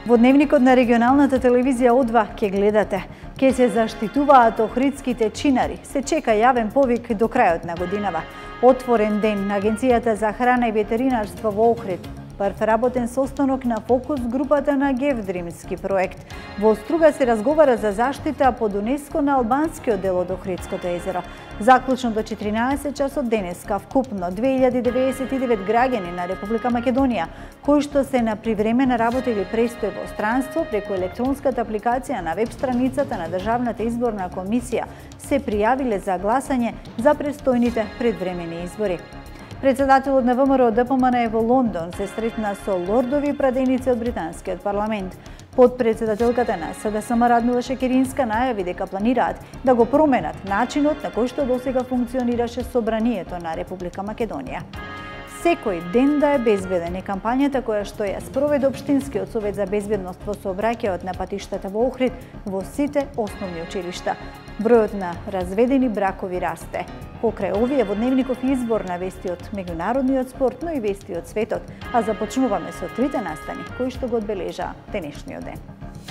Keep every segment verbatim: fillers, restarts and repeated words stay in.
Во дневникот на регионалната телевизија О два ќе гледате. Ке се заштитуваат охридските чинари. Се чека јавен повик до крајот на годинава. Отворен ден на Агенцијата за храна и ветеринарство во Охрид. Прв работен состанок на фокус групата на Гевдримски проект. Во Струга се разговара за заштита под УНЕСКО на албанскиот дел од Охридското езеро. Заклучно до четиринаесет часот денеска вкупно две илјади деведесет и девет граѓани на Република Македонија, кои што се на привремена работа или престој во странство преку електронската апликација на веб страницата на Државната изборна комисија, се пријавиле за гласање за престојните предвремени избори. Председателот на ВМРО Д П М Н во Лондон се сретна со лордови праденици од британскиот парламент. Подпредседателката на С Д С М Радмила Шекеринска најави дека планираат да го променат начинот на кој што досега функционираше собранието на Република Македонија. Секој ден да е безбеден е кампањата која што ја спроведе Општинскиот совет за безбедност во сообраќајот на патиштата во Охрид во сите основни училишта. Бројот на разведени бракови расте. Покрај овие во дневников избор на вести од меѓународниот спорт, но и вести од светот, а започнуваме со трите настани кои што го одбележаа денешниот ден.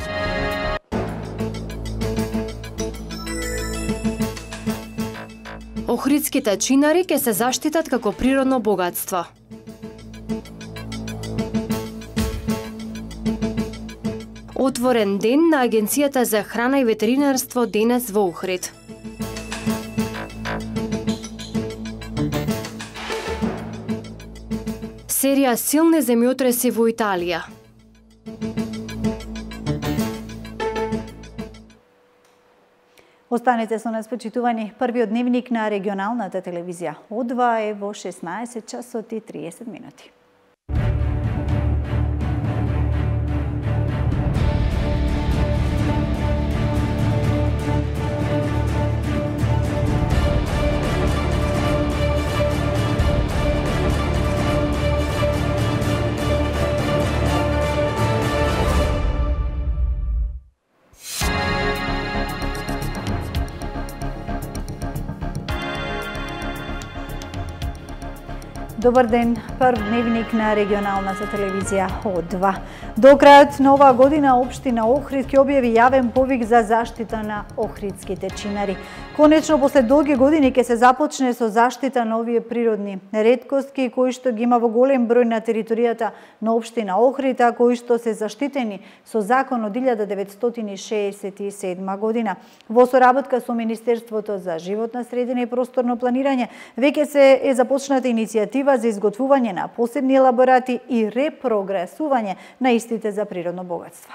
Охридските чинари ќе се заштитат како природно богатство. Отворен ден на Агенцијата за храна и ветеринарство денес во Охрид. Серија силни земјотреси во Италија. Останете со нас, почитувани. Првиот дневник на регионалната телевизија О два е во шеснаесет часот и триесет минути. Добар ден, прв дневник на регионалната телевизија О два. До крајот на оваа година Општина Охрид ќе објави јавен повик за заштита на охридските чинари. Конечно, после долги години ќе се започне со заштита на овие природни реткостки кои што ги има во голем број на територијата на Општина Охрид, а кои што се заштитени со закон од илјада деветстотини шеесет и седма година. Во соработка со Министерството за животна средина и просторно планирање, веќе се е започната иницијатива за изготвување на посебни елаборати и репрогресување на истите за природно богатство.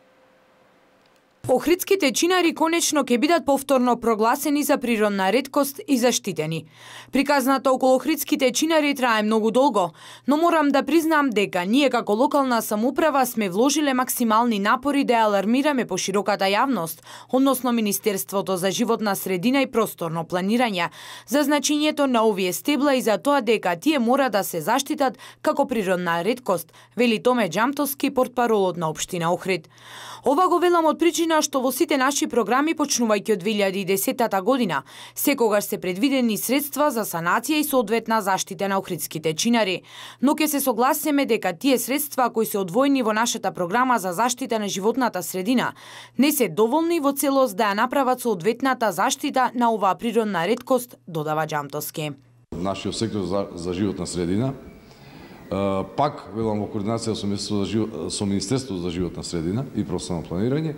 Охридските чинари конечно ќе бидат повторно прогласени за природна реткост и заштитени. Приказната околу охридските чинари трае многу долго, но морам да признам дека ние како локална самоуправа сме вложиле максимални напори да алармираме по широката јавност, односно Министерството за животна средина и просторно планирање, за значењето на овие стебла и за тоа дека тие мора да се заштитат како природна реткост, вели Томе Џамтовски, портпаролот на Општина Охрид. Ова го велам од причина што во сите наши програми, почнувајќи од две илјади и десета година, секогаш се предвидени средства за санација и соодветна заштита на охридските чинари. Но ќе се согласиме дека тие средства кои се одвоени во нашата програма за заштита на животната средина не се доволни во целост да ја направат соодветната заштита на оваа природна реткост, додава Џамтовски. Нашиот сектор за, за животна средина пак, велам, во координација со Министерството за, живот, со Министерството за животна средина и просторно планирање,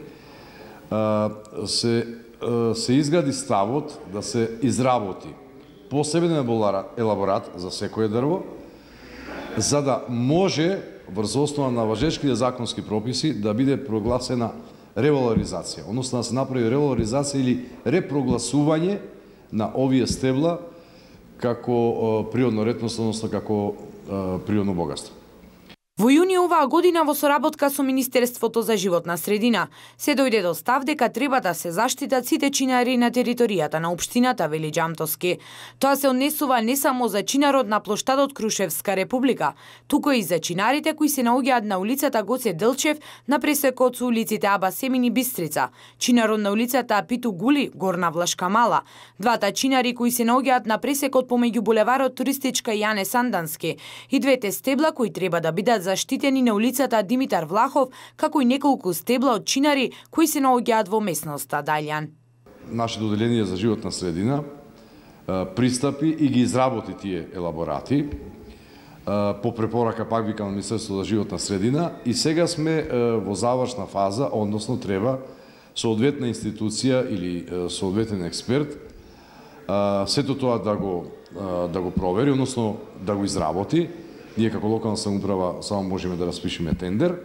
се, се изгради ставот да се изработи посебен елаборат за секое дрво, за да може врз основа на важечките законски прописи да биде прогласена ревалоризација, односно да се направи ревалоризација или репрогласување на овие стебла како природно ретност, односно како природно богатство. Во јуни оваа година во соработка со Министерството за животна средина се дојде до став дека треба да се заштитат сите чинари на територијата на општината, вели Џамтовски. Тоа се однесува не само за чинарот на плоштадот Крушевска република, туку и за чинарите кои се наоѓаат на улицата Гоце Делчев на пресекот со улиците Аба Семин и Бистрица, чинарот на улицата Апиту Гули, Горна Влашка Мала, двата чинари кои се наоѓаат на пресекот помеѓу булеварот Туристичка и Јане Сандански и двете стебла кои треба да бидат заштитени на улицата Димитар Влахов, како и неколку стебла од чинари кои се наоѓаат во местноста Далјан. Нашето одделение за животна средина пристапи и ги изработи тие елаборати по препорака, пак викам, на Министерството за животна средина, и сега сме во завршна фаза, односно треба соодветна институција или соодветен експерт сето тоа да го да го провери, односно да го изработи. Ние како локална самоуправа само можеме да распишеме тендер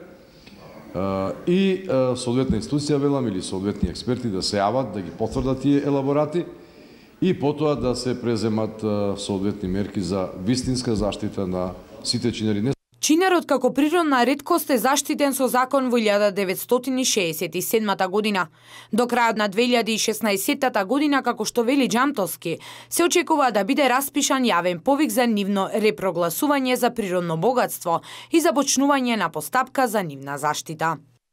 и соодветна институција, велам, или соодветни експерти да се јават, да ги потврдат тие елаборати и потоа да се преземат соодветни мерки за вистинска заштита на сите чинари. Чинарот како природна реткост е заштитен со закон во илјада деветстотини шеесет и седмата година. До крајот на две илјади и шеснаесеттата година, како што вели Џамтовски, се очекува да биде распишан јавен повик за нивно репрогласување за природно богатство и започнување на постапка за нивна заштита.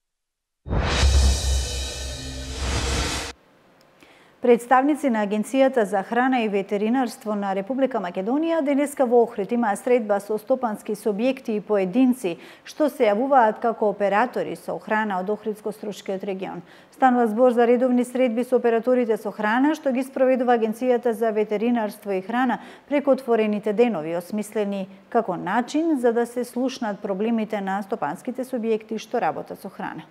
Представници на Агенцијата за храна и ветеринарство на Република Македонија денеска во Охрид имаа средба со стопански субјекти и поединци што се јавуваат како оператори со храна од Охридско-Струшкиот регион. Станува збор за редовни средби со операторите со храна што ги спроведува Агенцијата за ветеринарство и храна преку отворените денови, осмислени како начин за да се слушнат проблемите на стопанските субјекти што работат со храна.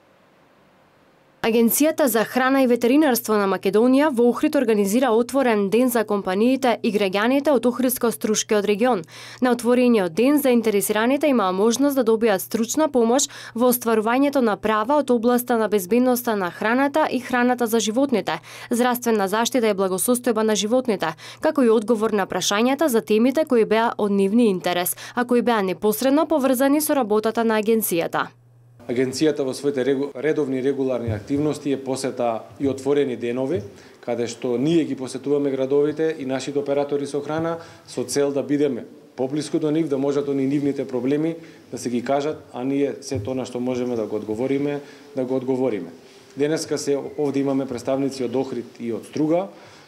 Агенцијата за храна и ветеринарство на Македонија во Охрид организира отворен ден за компаниите и граѓаните од Охридско-Струшкиот регион. На отворениот ден заинтересираните имаа можност да добијат стручна помош во остварувањето на права од областа на безбедноста на храната и храната за животните, здравствена заштита и благосостојба на животните, како и одговор на прашањата за темите кои беа од нивни интерес, а кои беа непосредно поврзани со работата на агенцијата. Агенцијата во своите редовни регуларни активности е посета и отворени денови, каде што ние ги посетуваме градовите и нашите оператори со храна со цел да бидеме поблиску до нив, да можат они нивните проблеми да се ги кажат, а ние се тоа на што можеме да го одговориме, да го одговориме. Денеска се овде имаме представници од Охрид и од Струга,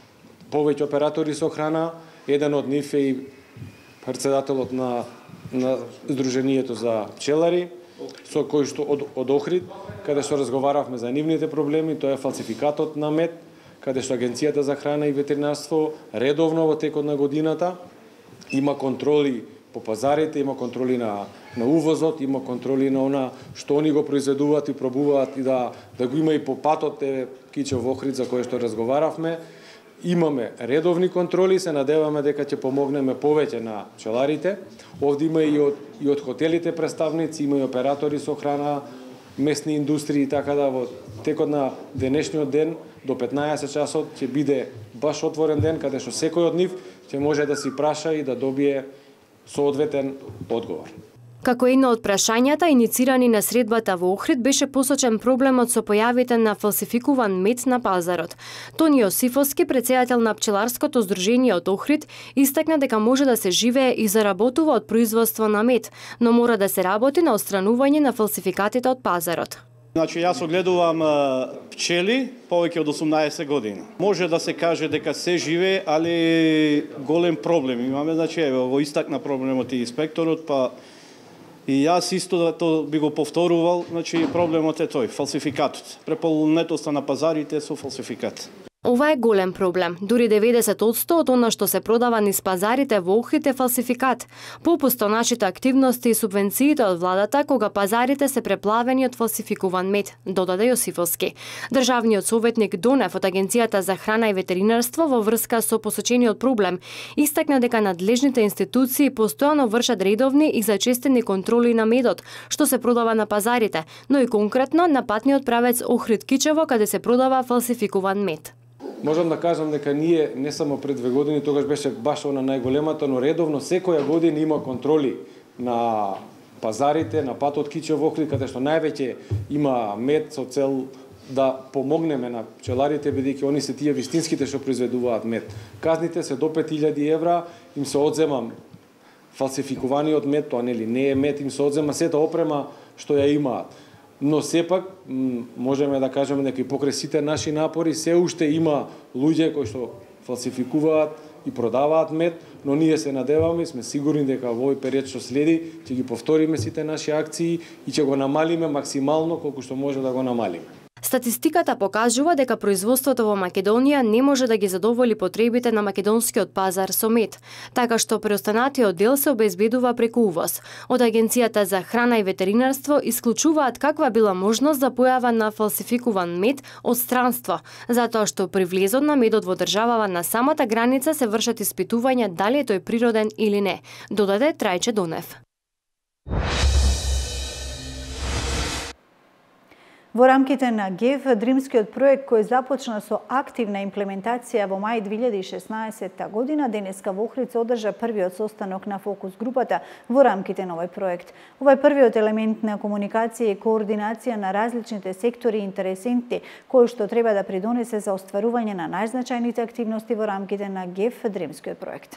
повеќе оператори со храна, еден од нив е и претседателот на, на Сдруженијето за пчелари, со кој што од, од Охрид, каде што разговаравме за нивните проблеми, тоа е фалсификатот на мед, каде што Агенцијата за храна и ветеринарство редовно во текот на годината има контроли по пазарите, има контроли на, на увозот, има контроли на она што они го произведуваат и пробуваат и да, да го има и по патот е Киче во Охрид за кој што разговаравме. Имаме редовни контроли, се надеваме дека ќе помогнеме повеќе на пчеларите. Овде има и од, и од хотелите представници, има и оператори со храна, местни индустрии, така да во текот на денешниот ден до петнаесет часот ќе биде баш отворен ден, каде што секој од нив ќе може да си праша и да добие соодветен одговор. Како едно од прашањата иницирани на средбата во Охрид беше посочен проблемот со појавите на фалсификуван мед на пазарот. Тони Јосифовски, претседател на пчеларското здружение од Охрид, истакна дека може да се живее и заработува од производство на мед, но мора да се работи на отстранување на фалсификатите од пазарот. Значи, јас огледувам пчели повеќе од осумнаесет години. Може да се каже дека се живее, али голем проблем имаме. Значи, ево, го истакна проблемот и инспекторот, па и јас исто да то би го повторувал, значи проблемот е тој, фалсификатот. Преполнетоста на пазарите со фалсификат. Ова е голем проблем. Дури деветдесет одсто од она што се продава низ пазарите во Охрид е фалсификат. Попусто нашите активности и субвенциите од владата кога пазарите се преплавени од фалсификуван мед, додаде Јосифовски. Државниот советник Донев од Агенцијата за храна и ветеринарство во врска со посочениот проблем истакна дека надлежните институции постојано вршат редовни и зачестени контроли на медот што се продава на пазарите, но и конкретно на патниот правец Охрид-Кичево каде се продава фалсификуван мед. Можам да кажам дека ние не само пред две години, тогаш беше баш она најголемата, но редовно секоја година има контроли на пазарите, на патот Киче во Охрид, каде што највеќе има мед со цел да помогнеме на пчеларите, бидејќи они се тие вистинските што произведуваат мед. Казните се до пет илјади евра, им се одзема фалсификуваниот мед, тоа нели не е мед, им се одзема сета опрема што ја имаат. Но сепак можеме да кажеме дека и покрај сите наши напори се уште има луѓе кои што фалсификуваат и продаваат мед, но ние се надеваме и сме сигурни дека во овој период што следи ќе ги повториме сите наши акции и ќе го намалиме максимално колку што може да го намалиме. Статистиката покажува дека производството во Македонија не може да ги задоволи потребите на македонскиот пазар со мед, така што преостанатиот дел се обезбедува преку увоз. Од Агенцијата за храна и ветеринарство исклучуваат каква била можност за појава на фалсификуван мед од странство, затоа што при влезот на медот во државава на самата граница се вршат испитувања дали е тој природен или не, додаде Трајче Донев. Во рамките на ГЕВ, Дримскиот проект кој започна со активна имплементација во мај две илјади и шеснаесетта година, денеска во Охрид одржа првиот состанок на фокус групата во рамките на овој проект. Ова е првиот елемент на комуникација и координација на различните сектори и интересенти, кој што треба да придонесе за остварување на најзначајните активности во рамките на ГЕВ, Дримскиот проект.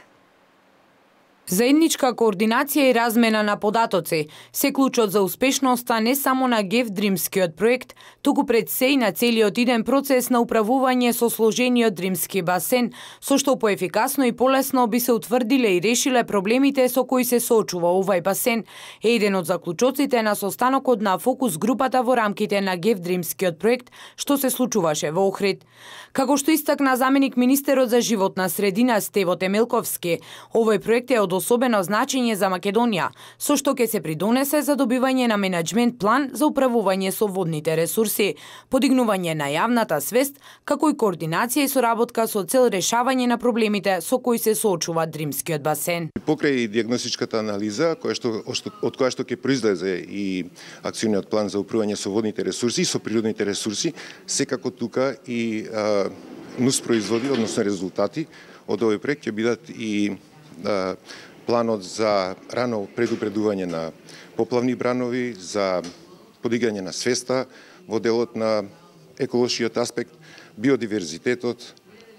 Заедничка координација и размена на податоци се клучот за успешноста не само на ГЕВ Дримскиот проект, туку пред се и на целиот иден процес на управување со сложениот Дримски басен, со што поефикасно и полесно би се утврдиле и решиле проблемите со кои се соочува овај басен, е еден од заклучоците на состанокот на фокус групата во рамките на ГЕВ Дримскиот проект, што се случуваше во Охрид. Како што истакна заменик министерот за животна средина Стево Темелковски, овој проект е од особено значење за Македонија, со што ќе се придонесе за добивање на менаџмент план за управување со водните ресурси, подигнување на јавната свест, како и координација и соработка со цел решавање на проблемите со кои се соочува Дримскиот басен. Покрај дијагностичката анализа, која што, од која што ќе произлезе и акциониот план за управување со водните ресурси и со природните ресурси, секако тука и а, нус производи, односно резултати од овој проект ќе бидат и а, планот за рано предупредување на поплавни бранови, за подигање на свеста во делот на еколошкиот аспект, биодиверзитетот,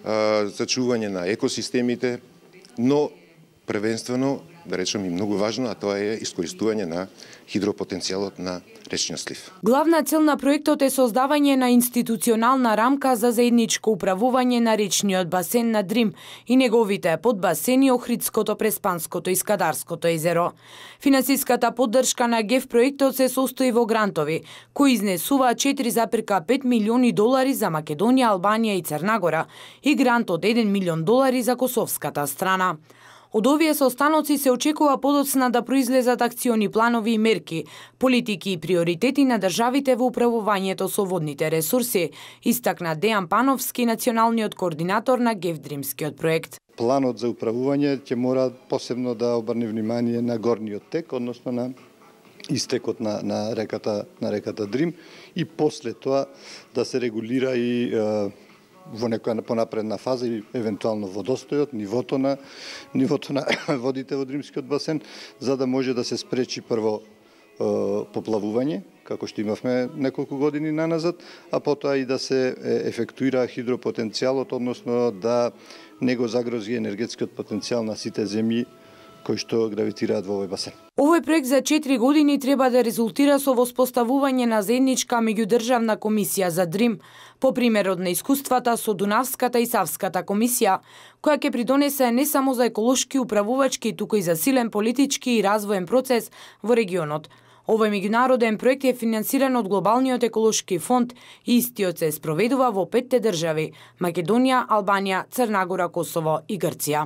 зачување на екосистемите, но првенствено, да речем и многу важно, а тоа е искористување на хидропотенцијалот на речниот слив. Главна цел на проектот е создавање на институционална рамка за заедничко управување на речниот басен на Дрим и неговите подбасени Охридското, Преспанското и Скадарското езеро. Финансиската поддршка на ГЕВ проектот се состои во грантови, кои изнесуваат четири зарез пет милиони долари за Македонија, Албанија и Црнагора и грант од еден милион долари за косовската страна. Од овие состаноци се очекува подоцна да произлезат акциони планови и мерки, политики и приоритети на државите во управувањето со водните ресурси, истакна Дејан Пановски, националниот координатор на ГЕВ Дримскиот проект. Планот за управување ќе мора посебно да обрне внимание на горниот тек, односно на истекот на, на реката на реката Дрим и после тоа да се регулира и е, во некоја понапредна фаза и евентуално водостојот, нивото на нивото на водите во Дримскиот басен, за да може да се спречи прво е, поплавување, како што имавме неколку години наназад, а потоа и да се ефектуира хидропотенцијалот, односно да не го загрози енергетскиот потенцијал на сите земји кои што гравитираат во овој басен. Овој проект за четири години треба да резултира со воспоставување на заедничка меѓудржавна комисија за Дрим, по примерот на искуствата со Дунавската и Савската комисија, која ќе придонесе не само за еколошки управувачки, туку и за силен политички и развоен процес во регионот. Овој меѓународен проект е финансиран од Глобалниот еколошки фонд и истиот се спроведува во петте држави – Македонија, Албанија, Црнагора, Косово и Грција.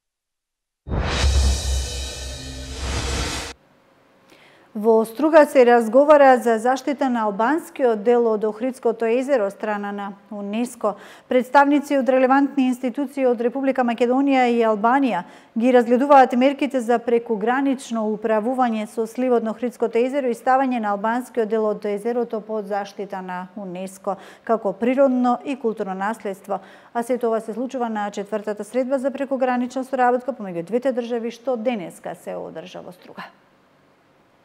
Во Струга се разговара за заштита на албанскиот дел од Охридското езеро страна на УНЕСКО. Представници од релевантни институции од Република Македонија и Албанија ги разгледуваат мерките за прекугранично управување со сливот на Охридското езеро и ставање на албанскиот дел од езерото под заштита на УНЕСКО како природно и културно наследство. А се тоа се случува на четвртата средба за прекугранична соработка помеѓу двете држави што денеска се одржа во Струга.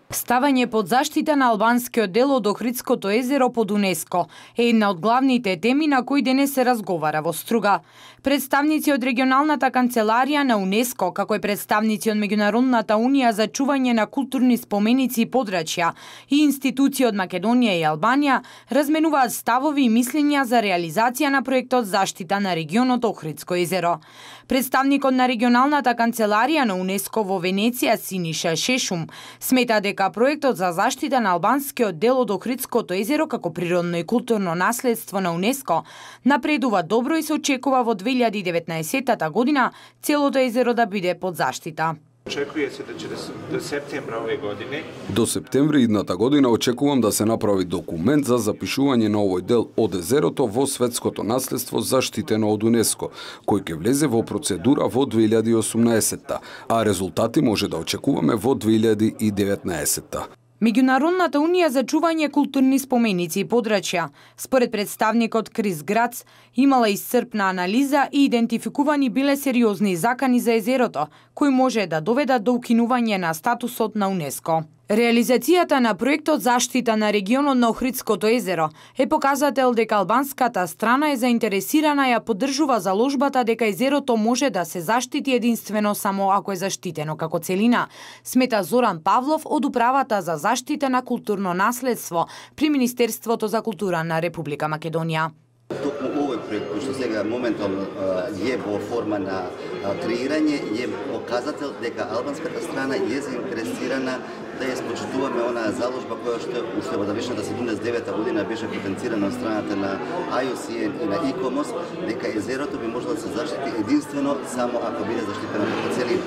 Ставање под заштита на албанскиот дел од Охридското езеро под УНЕСКО е една од главните теми на кои денес се разговара во Струга. Представници од регионалната канцеларија на УНЕСКО, како и представници од Меѓународната унија за чување на културни споменици и подрачја и институции од Македонија и Албанија разменуваат ставови и мислења за реализација на проектот заштита на регионот Охридско езеро. Представникот на регионалната канцеларија на УНЕСКО во Венеција Синиша Шешум смета дека проектот за заштита на албанскиот дел од Охридското езеро како природно и културно наследство на УНЕСКО напредува добро и се очекува во две илјади и деветнаесетта година целото езеро да биде под заштита. Очекува се да ќе до септември ове години. До септември идната година очекувам да се направи документ за запишување на овој дел од езерото во светското наследство заштитено од УНЕСКО, кој ќе влезе во процедура во две илјади и осумнаесетта, а резултати може да очекуваме во две илјади и деветнаесетта. Меѓународната унија за чување културни споменици и подрачја, според представникот Крис Грац, имала исцрпна анализа и идентификувани биле сериозни закани за езерото, кои може да доведат до укинување на статусот на УНЕСКО. Реализацијата на проектот заштита на регионот на Охридското езеро е показател дека албанската страна е заинтересирана и ја поддржува заложбата дека езерото може да се заштити единствено само ако е заштитено како целина, смета Зоран Павлов од Управата за заштита на културно наследство при Министерството за култура на Република Македонија. Токму овој проект кој што сега моментално е во форма на креирање е показател дека албанската страна е заинтересирана да ја спочитуваме онаа заложба која што уште во давечната седумдесет и девета година беше потенцирана од страната на ай о си ен и на ИКОМОС, дека езерото би можело да се заштити единствено само ако биде заштитено како целина.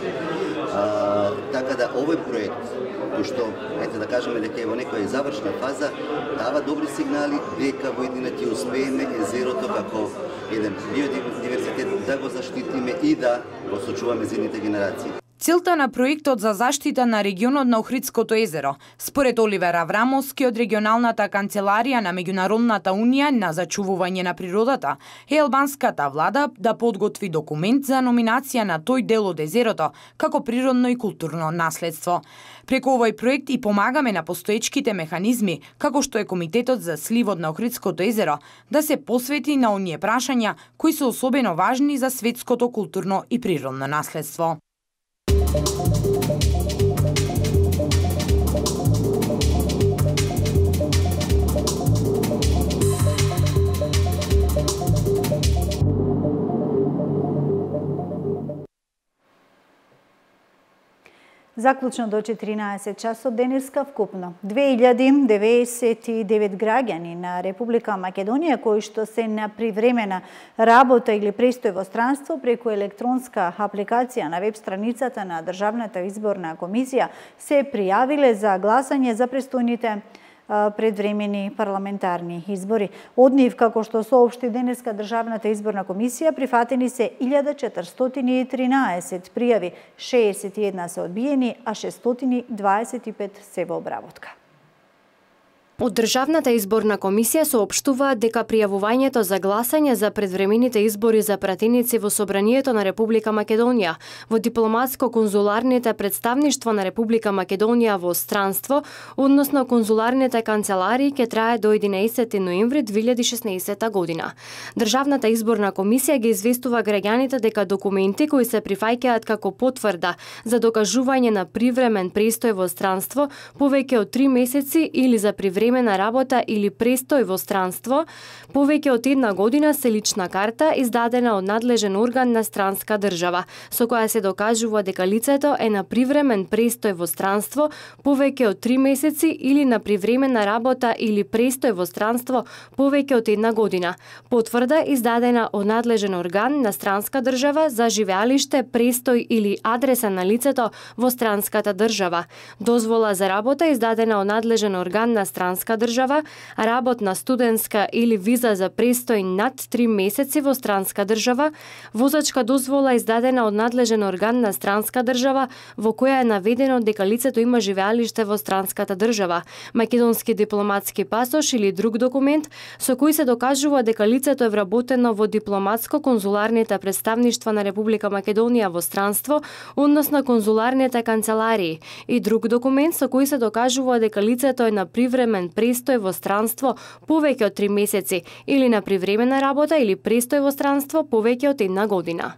А, така да овој проект кој што, ете да кажеме дека е во некоја завршна фаза, дава добри сигнали дека во иднина ќе успееме езерото како еден биодиверзитет да го заштитиме и да го сочуваме за идните генерации. Целта на проектот за заштита на регионот на Охридското езеро, според Оливер Аврамовски од регионалната канцеларија на Меѓународната унија на зачувување на природата, е албанската влада да подготви документ за номинација на тој дел од езерото како природно и културно наследство. Преку овој проект и помагаме на постоечките механизми, како што е Комитетот за сливот на Охридското езеро, да се посвети на оние прашања кои се особено важни за светското културно и природно наследство. Заклучно до четиринаесет часот денеска вкупно две илјади деветдесет и девет граѓани на Република Македонија кои што се на привремена работа или престој во странство преку електронска апликација на веб страницата на Државната изборна комисија се пријавиле за гласање за престојните предвремени парламентарни избори. Од нив, како што соопшти денеска Државната изборна комисија, прифатени се илјада четиристотини и тринаесет пријави, шеесет и една се одбиени, а шестстотини дваесет и пет се во обработка. Од Државната изборна комисија соопштуваат дека пријавувањето за гласање за предвремените избори за пратеници во Собранието на Република Македонија, во дипломатско-конзуларните представништва на Република Македонија во странство, односно конзуларните канцеларии, ќе трае до единаесети ноември две илјади и шеснаесетта година. Државната изборна комисија ги известува граѓаните дека документи кои се прифаќаат како потврда за докажување на привремен престој во странство повеќе од три месеци или за привремена времена работа или престој во странство, повеќе од една година се лична карта издадена од надлежен орган на странска држава, со која се докажува дека лицето е на привремен престој во странство повеќе од три месеци или на привремена работа или престој во странство повеќе од една година. Потврда издадена од надлежен орган на странска држава за живеалиште, престој или адреса на лицето во странската држава. Дозвола за работа издадена од надлежен орган на странска странска држава, работна, студентска или виза за престој над три месеци во странска држава, возачка дозвола издадена од надлежен орган на странска држава во која е наведено дека лицето има живеалиште во странската држава, македонски дипломатски пасош или друг документ со кој се докажува дека лицето е вработено во дипломатско-конзуларните представништва на Република Македонија во странство, односно конзуларните канцеларии, и друг документ со кој се докажува дека лицето е на привремен престој во странство повеќе од три месеци или на привремена работа или престој во странство повеќе од една година.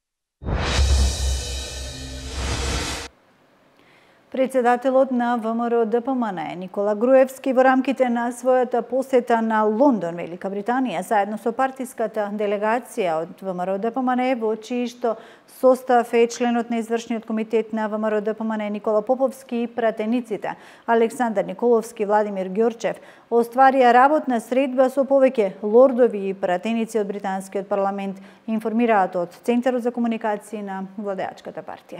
Председателот на ВМРО Д П М Н Е Никола Груевски во рамките на својата посета на Лондон, Велика Британија, заедно со партиската делегација од ВМРО Д П М Н Е, во чиј што состав е членот на извршниот комитет на ВМРО Д П М Н Е Никола Поповски и пратениците Александар Николовски, Владимир Ѓорчев, остварија работна средба со повеќе лордови и пратеници од британскиот парламент, информираат од Центарот за комуникации на владеачката партија.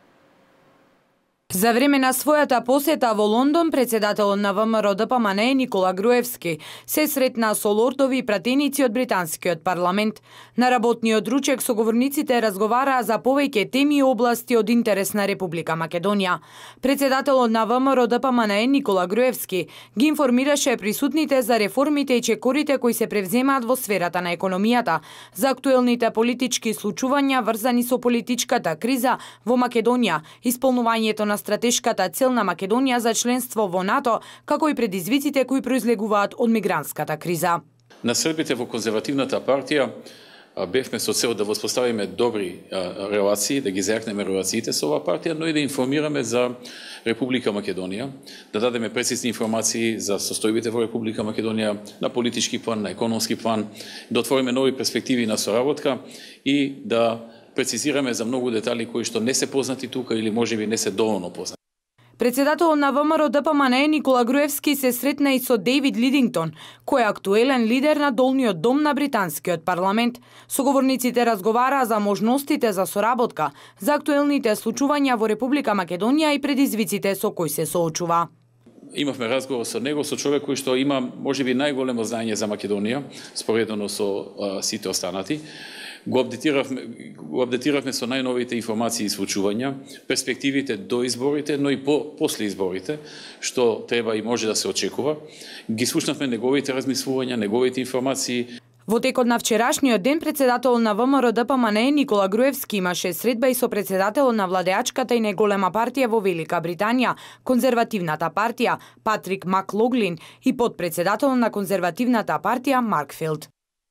За време на својата посета во Лондон, председателот на ВМРО Д П М Н Е Никола Груевски се сретна со лордови и пратеници од британскиот парламент. На работниот ручек соговорниците разговараа за повеќе теми и области од интерес на Република Македонија. Председателот на ВМРО Д П М Н Е Никола Груевски ги информираше присутните за реформите и чекорите кои се превземаат во сферата на економијата, за актуелните политички случувања врзани со политичката криза во Македонија, исполнувањето на стратешката цел на Македонија за членство во НАТО, како и предизвиците кои произлегуваат од мигрантската криза. На Србите во конзервативната партија бевме со цел да воспоставиме добри релации, да ги зајакнеме релациите со оваа партија, но и да информираме за Република Македонија, да дадеме прецизни информации за состојбите во Република Македонија на политички план, на економски план, да отвориме нови перспективи на соработка и да прецизираме за многу детали кои што не се познати тука или можеби не се доволно познати. Председателот на ВМРО Д П М Н Е Никола Груевски се сретна и со Дейвид Лидингтон, кој е актуелен лидер на долниот дом на британскиот парламент. Соговорниците разговараа за можностите за соработка, за актуелните случувања во Република Македонија и предизвиците со кои се соочува. Имавме разговор со него, со човек кој што има можеби најголемо знаење за Македонија, споредено со а, сите останати. Го апдетиравме, го апдетиравме со најновите информации и случувања, перспективите до изборите, но и по, после изборите, што треба и може да се очекува. Ги слушнавме неговите размислувања, неговите информации. Во текот на вчерашниот ден, председателот на ВМРО Д П М Н Е Никола Груевски имаше средба и со председателот на владеачката и најголема партија во Велика Британија, конзервативната партија, Патрик Маклоглин, и подпредседателот на конзервативната партија, Марк Филд.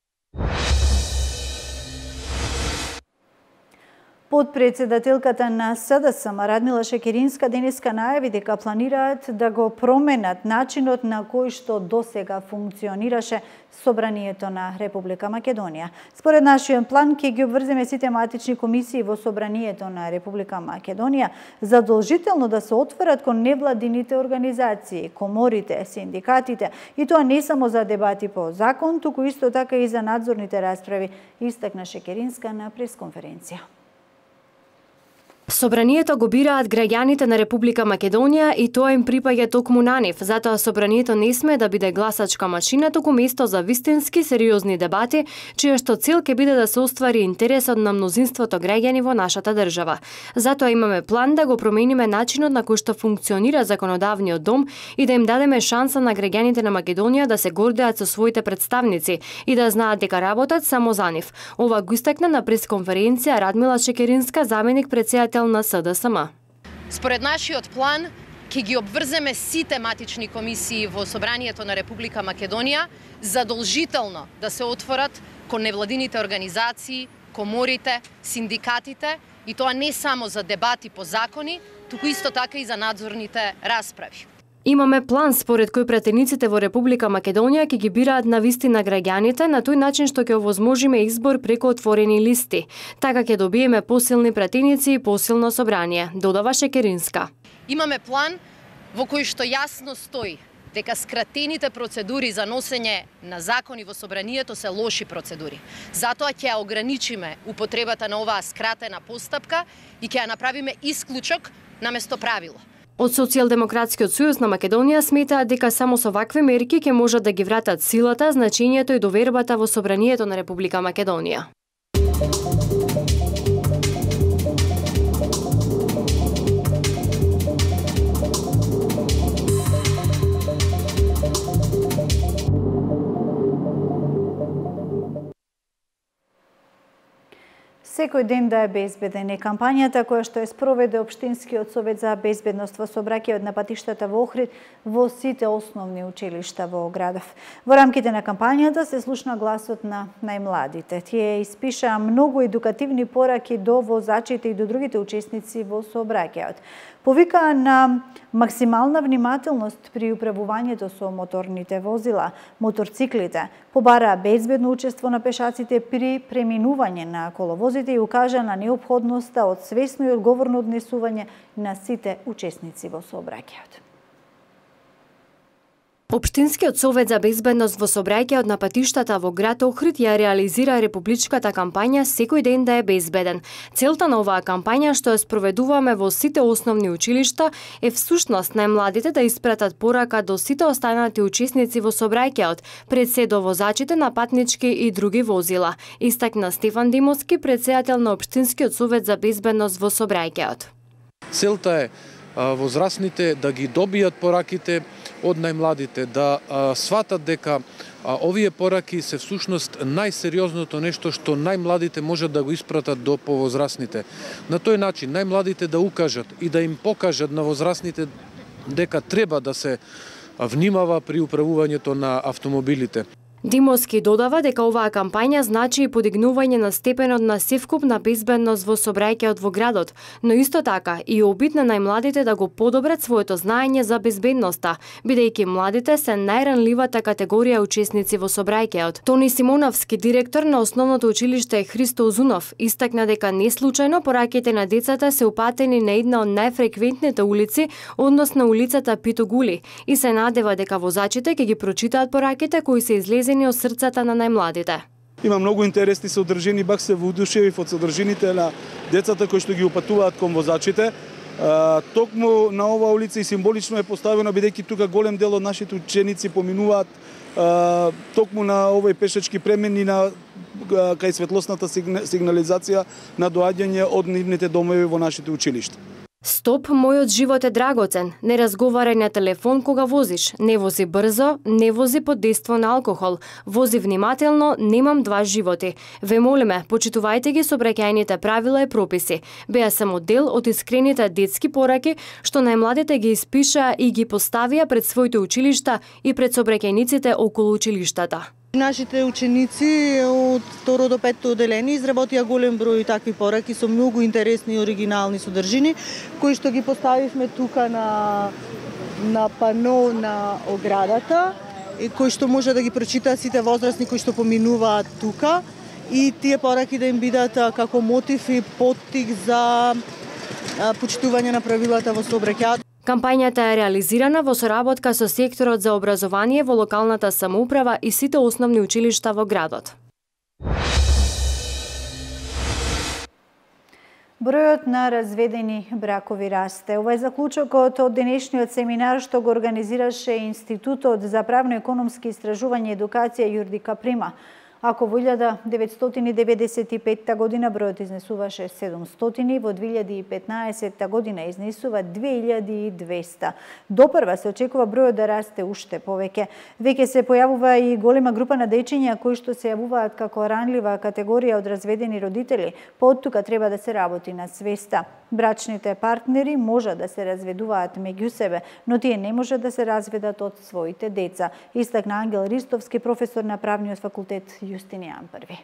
Подпредседателката на С Д С М Радмила Шекеринска денеска најави дека планираат да го променат начинот на кој што досега функционираше Собранието на Република Македонија. Според нашиот план ќе ги обврземе сите тематични комисии во Собранието на Република Македонија задолжително да се отворат кон невладините организации, коморите, синдикатите, и тоа не само за дебати по закон, туку исто така и за надзорните расправи, истакна Шекеринска на пресконференција. Собранието го бираат граѓаните на Република Македонија и тоа им припаѓа токму на нив, затоа Собранието не сме да биде гласачка машина, туку место за вистински сериозни дебати, чија што цел ќе биде да се оствари интересот на мнозинството граѓани во нашата држава. Затоа имаме план да го промениме начинот на кој што функционира законодавниот дом и да им дадеме шанса на граѓаните на Македонија да се гордеат со своите представници и да знаат дека работат само за нив. Ова го истакна на пресконференција Радмила Шекеринска, заменик председател на С Д С М. Според нашиот план ќе ги обврземе сите тематични комисии во Собранието на Република Македонија задолжително да се отворат кон невладините организации, коморите, синдикатите, и тоа не само за дебати по закони, туку исто така и за надзорните расправи. Имаме план според кој пратениците во Република Македонија ќе ги бираат на вистина граѓаните на тој начин што ќе овозможиме избор преку отворени листи. Така ќе добиеме посилни пратеници и посилно собрание, додава Шекеринска. Имаме план во кој што јасно стои дека скратените процедури за носење на закони во собранието се лоши процедури. Затоа ќе ја ограничиме употребата на оваа скратена постапка и ќе ја направиме исклучок наместо правило. Од Социјалдемократскиот сојуз на Македонија сметаат дека само со вакви мерки ќе можат да ги вратат силата, значењето и довербата во собранието на Република Македонија. Секој ден да е безбеден е кампањата која што е спроведе Општинскиот совет за безбедност во сообраќајот на патиштата во Охрид во сите основни училишта во градов. Во рамките на кампањата се слушна гласот на најмладите. Тие испишаа многу едукативни пораки до возачите и до другите учесници во сообраќајот. Повикаа на максимална внимателност при управувањето со моторните возила, моторциклите, побараа безбедно учество на пешаците при преминување на коловозите и укажа на неопходноста од свесно и одговорно однесување на сите учесници во сообраќајот. Општинскиот совет за безбедност во сообраќајот на патиштата во град Охрид ја реализира републичката кампања Секој ден да е безбеден. Целта на оваа кампања, што ја спроведуваме во сите основни училишта, е всушност најмладите да испратат порака до сите останати учесници во сообраќајот, пред се до возачите на патнички и други возила, истакна Стефан Димовски, председател на Општинскиот совет за безбедност во сообраќајот. Целта е возрастните да ги добијат пораките од најмладите, да а, сватат дека а, овие пораки се всушност најсериозното нешто што најмладите можат да го испратат до повозрастните. На тој начин најмладите да укажат и да им покажат на возрастните дека треба да се внимава при управувањето на автомобилите. Димовски додава дека оваа кампања значи и подигнување на степенот на севкупна безбедност во сообраќајот во градот, но исто така и обид на најмладите да го подобрат своето знаење за безбедноста, бидејќи младите се најранливата категорија учесници во сообраќајот. Тони Симоновски, директор на основното училиште Христо Озунов, истакна дека не случајно пораките на децата се упатени на една од најфреквентните улици, односно улицата Питогули, и се надева дека возачите ќе ги прочитаат пораките кои се излезени од срцата на најмладите. Има многу интересни содржини, бак се воодушевив од содржините на децата кои што ги упатуваат кон возачите. Токму на оваа улица и символично е поставено, бидејќи тука голем дел од нашите ученици поминуваат токму на овој пешачки премен и на кај светлосната сигнализација на доаѓање од нивните домови во нашите училишта. Стоп, мојот живот е драгоцен. Не разговарај на телефон кога возиш. Не вози брзо, не вози под дејство на алкохол. Вози внимателно, немам два животи. Ве молиме, почитувајте ги сообраќајните правила и прописи. Беа само дел од искрените детски пораки што најмладите ги испишаа и ги поставија пред своите училишта и пред сообраќајниците околу училиштата. Нашите ученици од второ до петто оделение изработија голем број такви пораки со многу интересни и оригинални содржини, кои што ги поставивме тука на на пано на оградата и кои што може да ги прочитаат сите возрастни кои што поминуваат тука, и тие пораки да им бидат како мотив и поттик за почитување на правилата во сообраќајот. Кампањата е реализирана во соработка со секторот за образование во локалната самоуправа и сите основни училишта во градот. Бројот на разведени бракови расте. Ова е заклучокот од денешниот семинар што го организираше Институтот за правно-економски истражување и едукација Јурдика Прима. Ако во илјада деветстотини деветдесет и петта година бројот изнесуваше седумстотини, во две илјади и петнаесетта година изнесува две илјади и двеста. Допрва се очекува бројот да расте уште повеќе. Веќе се појавува и голема група на дечиња кои што се јавуваат како ранлива категорија од разведени родители, па од тука треба да се работи на свеста. Брачните партнери можат да се разведуваат меѓу себе, но тие не можат да се разведат од своите деца, истакна Ангел Ристовски, професор на правниот факултет Јустинијан Први.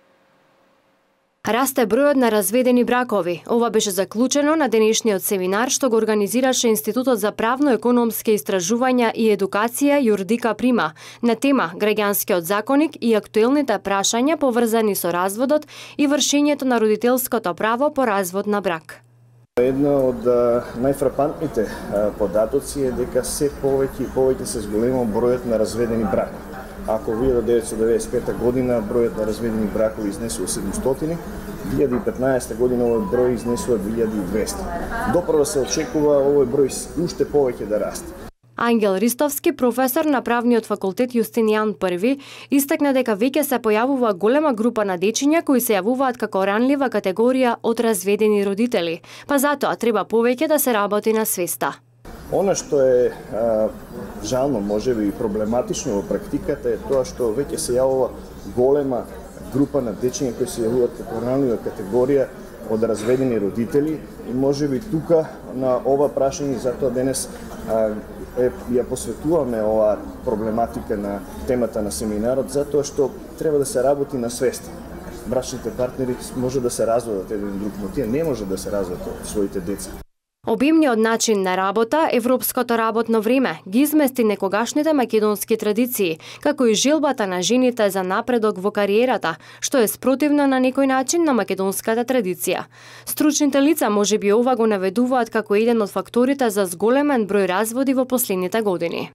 Расте бројот на разведени бракови. Ова беше заклучено на денешниот семинар што го организираше Институтот за правно-економски истражувања и едукација Јурдика Прима на тема Граѓанскиот законник и актуелните прашања поврзани со разводот и вршењето на родителското право по развод на брак. Една од најфрапантните податоци е дека се повеќе и повеќе се зголема бројот на разведени бракови. Ако во илјада деветстотини деветдесет и петта година бројот на разведени бракови изнесува седумстотини, две илјади и петнаесетта година овој број изнесува две илјади и двесте. Допрво се очекува овој број уште повеќе да расте. Ангел Ристовски, професор на правниот факултет Јустинијан Први, истакна дека веќе се појавува голема група на дечиња кои се јавуваат како ранлива категорија од разведени родители, па затоа треба повеќе да се работи на свеста. Она што е а, жално, можеби и проблематично во практиката е тоа што веќе се јавува голема група на дечиња кои се јавуваат како ранлива категорија од разведени родители и можеби тука на ова прашање затоа денес а, е, ја посветуваме оваа проблематика на темата на семинарот затоа што треба да се работи на свеста. Брачните партнери може да се разводат еден друг, но тие не може да се разводат од своите деца. Обимниот начин на работа, европското работно време, ги измести некогашните македонски традиции, како и желбата на жените за напредок во кариерата, што е спротивно на некој начин на македонската традиција. Стручните лица може би ова го наведуваат како еден од факторите за зголемен број разводи во последните години.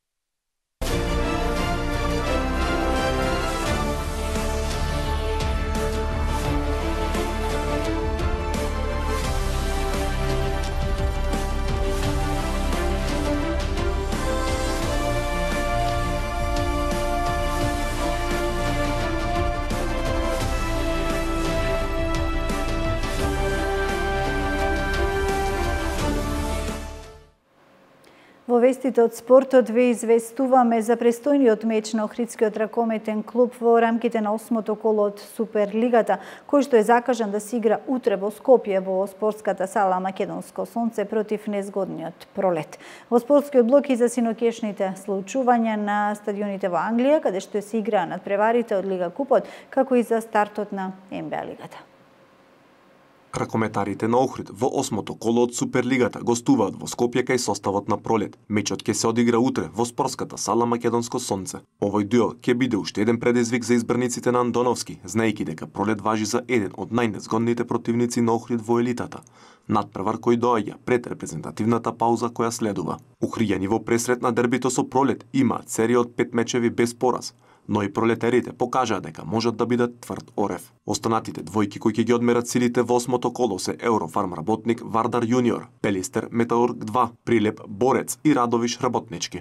Во вестите од спортот ве известуваме за престојниот меч на Охридскиот ракометен клуб во рамките на осмото коло од Суперлигата, кој што е закажан да се игра утре во Скопје во спортската сала Македонско сонце против незгодниот Пролет. Во спортскиот блок и за синокешните случувања на стадионите во Англија, каде што се играа надпреварите од Лига Купот, како и за стартот на Ен Бе А лигата. Ракометарите на Охрид во осмото коло од Суперлигата гостуваат во Скопје кај составот на Пролет. Мечот ќе се одигра утре во спортската сала Македонско сонце. Овој дуел ќе биде уште еден предизвик за избраниците на Андоновски, знаејќи дека Пролет важи за еден од најнезгодните противници на Охрид во елитата. Надпревар кој доаѓа пред репрезентативната пауза која следува. Охријани во пресрет на дербито со Пролет имаат серија од пет мечеви без пораз, но и пролетерите покажаа дека можат да бидат тврд орев. Останатите двојки кои ќе ги одмерат силите во осмото коло се Еврофарм работник Вардар Јуниор, Пелистер Металург два, Прилеп Борец и Радовиш Работнички.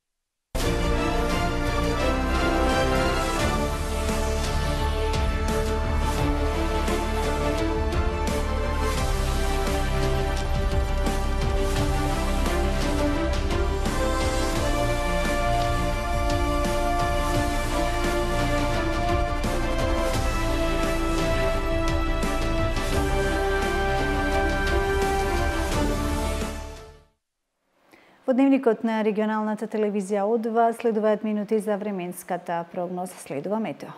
Во дневникот на регионалната телевизија О два следуваат минути за временската прогноза, следува метео.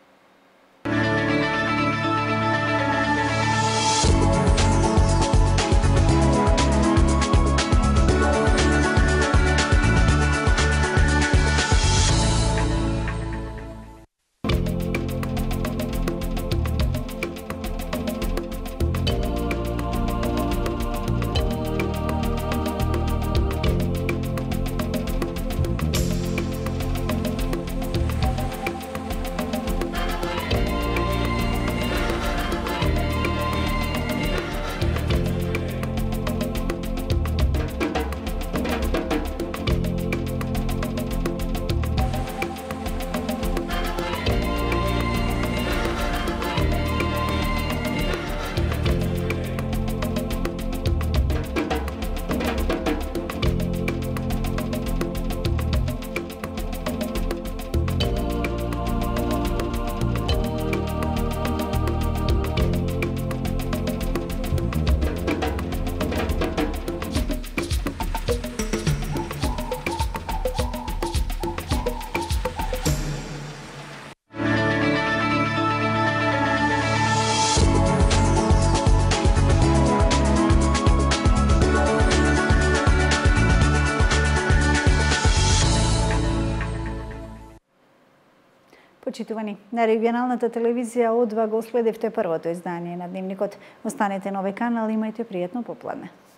Почитувани, на регионалната телевизија О два го следевте првото издание на Дневникот. Останете на овој канал, имајте пријатно попладне.